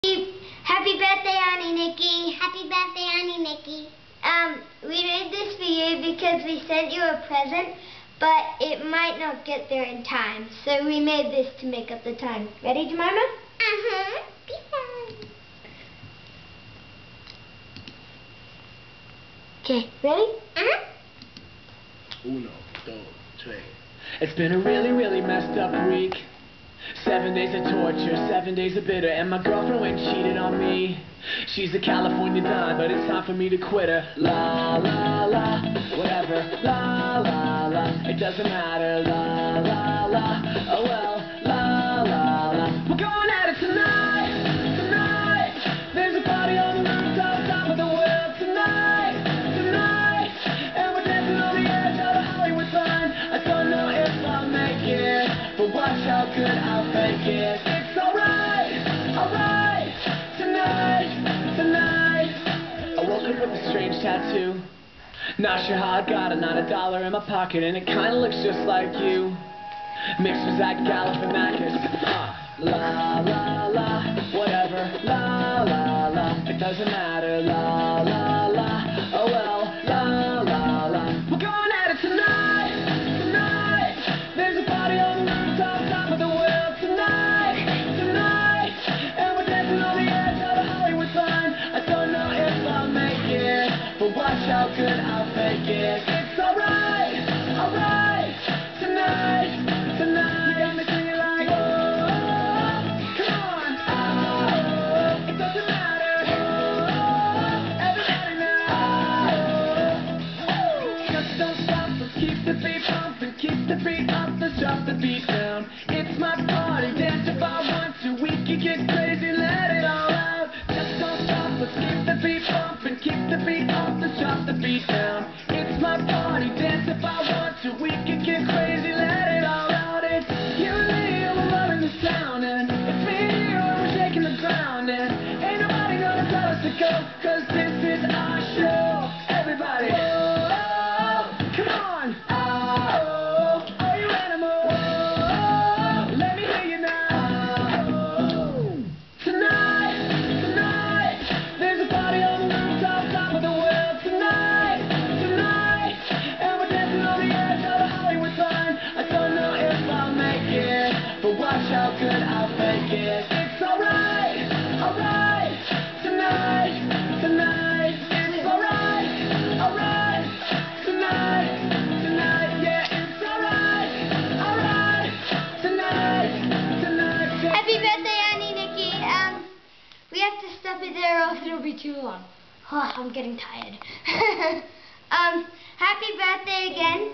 Happy birthday, Auntie Nikki. Happy birthday, Auntie Nikki. We made this for you because we sent you a present, but it might not get there in time. So we made this to make up the time. Ready, Jemima? Uh-huh. Peace. Okay, ready? Uh-huh. Uno, dos, tres. It's been a really messed up week. 7 days of torture, 7 days of bitter, and my girlfriend went and cheated on me. She's a California dime, but it's time for me to quit her. La la la, whatever. La la la, it doesn't matter. La la la, oh well. La la la, we're going at it tonight, tonight. There's a party on the rooftop, top of the world tonight, tonight. And we're dancing on the edge of the Hollywood sign. I don't know if I'll make it, but watch how good I'll fake it. It's alright, alright, tonight, tonight. I woke up with a strange tattoo. Not sure how I got it, not a dollar in my pocket, and it kinda looks just like you. Mixed with Zach Galifianakis. La la la, whatever. La la la, it doesn't matter. La la la, oh well. La la la, we're going at it tonight, tonight. There's a party on the rooftop, top of the world tonight, tonight. And we're dancing on the edge of the Hollywood sign. I don't know if I'll make it, but watch how good I'll fake it. It's alright, alright, tonight, tonight. You got me singing like, oh, come on, oh, it doesn't matter, oh, everybody now, oh, just don't stop, let's keep the beat pumping, keep the beat up, let's drop the beat down. It's my party, dance if I want to, we can get crazy, let it all out. Just don't stop, let's keep the beat pumping, keep the beat up, let's drop the beat down. It's my party, dance if I want to, we can get crazy, let it all out. It's you and me, and we're running this town, and it's me and you, and we're shaking the ground, and ain't nobody gonna tell us to go, cause this is our show. Everybody, oh, come on, oh, are you animals? Oh, let me hear you now. Oh, tonight, tonight, there's a party on the rooftop, top of the world tonight, tonight. And we're dancing on the edge of the Hollywood sign. I don't know if I'll make it, but watch how good I'll fake it. It's alright, alright, tonight, tonight. It's alright, alright, tonight, tonight. Yeah, it's alright, alright, tonight, tonight. Yeah. Happy birthday, Auntie Nikki. We have to stop it there or else it'll be too long. Oh, I'm getting tired. Happy birthday again.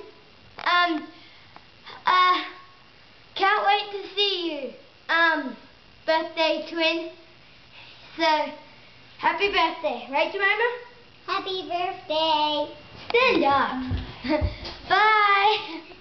Can't wait to see you. Birthday twin. So, happy birthday. Right, Jemima? Happy birthday. Stand up. Bye.